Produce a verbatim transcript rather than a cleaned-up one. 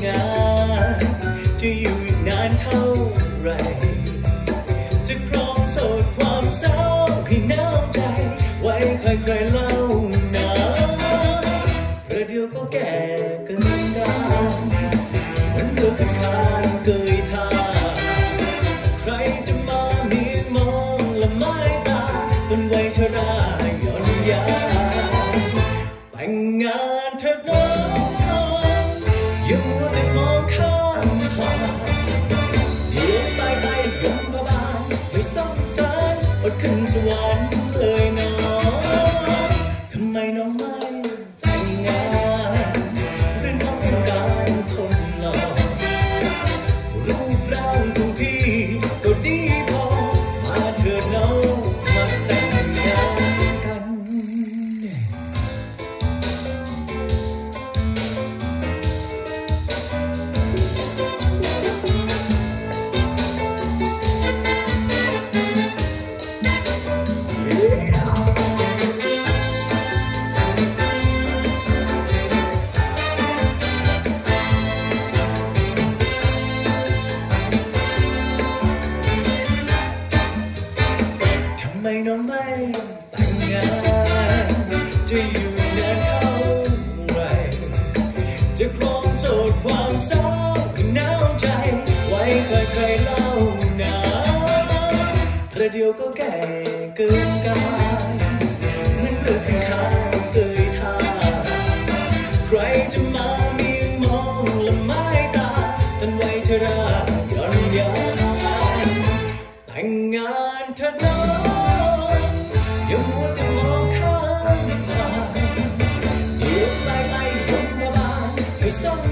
งานจะอยู่อีกนานเท่าไรจะครองโสดความเศร้าให้หนาวใจไว้ใครๆเล่านะประเดี๋ยวก็แก่เกินการเหมือนเรือขึ้นคานเกยท่าใครจะมาเมียมองละไม้ตาต้นวัยชราหย่อนยานแต่งงานเถิดน้องอย่ามัวแต่มองข้ามผ่านเดี๋ยวตายไปยมพบาลไม่สงสารอดขึ้นสวรรค์เลยน้องทำไมน้องไม่แต่งงานเรื่องของการทนหลอกรูปร่างของพี่ก็ดีพอมาเถิดน้องมาแต่งงานกันทำไมน้องไม่แต่งงานจะอยู่นานเท่าไรจะครองโสดความเศร้าให้หนาวใจไว้ใครๆเล่านะประเดี๋ยวก็แก่เกินกาลเหมือนเรือขึ้นคานเกยท่าใครจะมามีมองละไม้ตาต้นวัยชราหย่อนยานแต่งงานเถิดน้องอย่ามัวแต่มองข้ามผ่านเดี๋ยวตายไปยมบาลไม่สง